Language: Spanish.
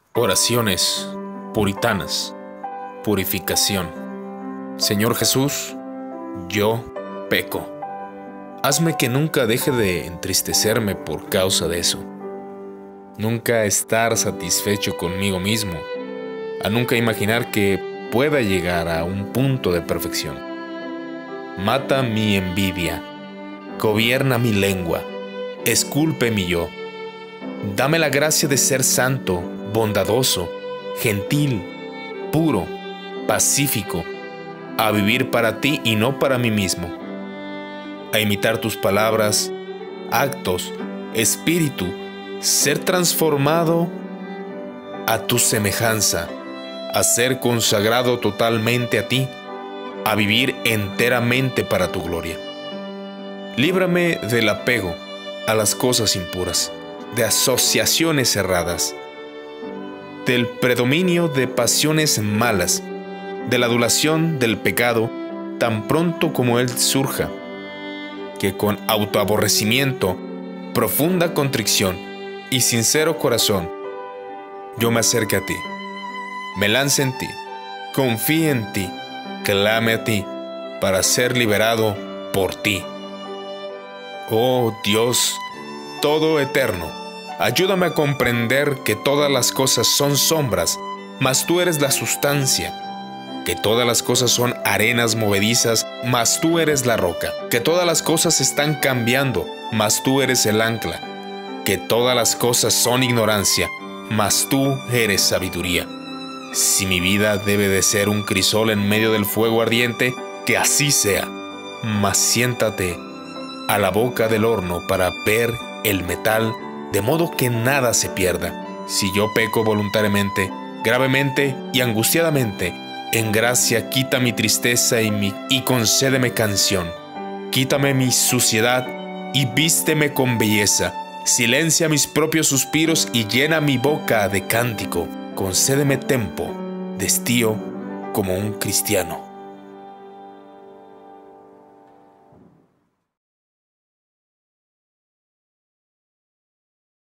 Oraciones puritanas. Purificación. Señor Jesús, yo peco. Hazme que nunca deje de entristecerme por causa de eso. Nunca estar satisfecho conmigo mismo, a nunca imaginar que pueda llegar a un punto de perfección. Mata mi envidia, gobierna mi lengua, esculpe mi yo. Dame la gracia de ser santo, bondadoso, gentil, puro, pacífico, a vivir para ti y no para mí mismo, a imitar tus palabras, actos, espíritu, ser transformado a tu semejanza, a ser consagrado totalmente a ti, a vivir enteramente para tu gloria. Líbrame del apego a las cosas impuras, de asociaciones erradas, del predominio de pasiones malas, de la adulación del pecado tan pronto como él surja, que con autoaborrecimiento, profunda contrición y sincero corazón yo me acerque a ti, me lance en ti, confíe en ti, clame a ti para ser liberado por ti. Oh Dios, todo eterno, ayúdame a comprender que todas las cosas son sombras, mas tú eres la sustancia, que todas las cosas son arenas movedizas, mas tú eres la roca, que todas las cosas están cambiando, mas tú eres el ancla, que todas las cosas son ignorancia, mas tú eres sabiduría. Si mi vida debe de ser un crisol en medio del fuego ardiente, que así sea, mas siéntate a la boca del horno para ver el metal, de modo que nada se pierda. Si yo peco voluntariamente, gravemente y angustiadamente, en gracia quita mi tristeza y concédeme canción. Quítame mi suciedad y vísteme con belleza. Silencia mis propios suspiros y llena mi boca de cántico. Concédeme tempo de estío como un cristiano.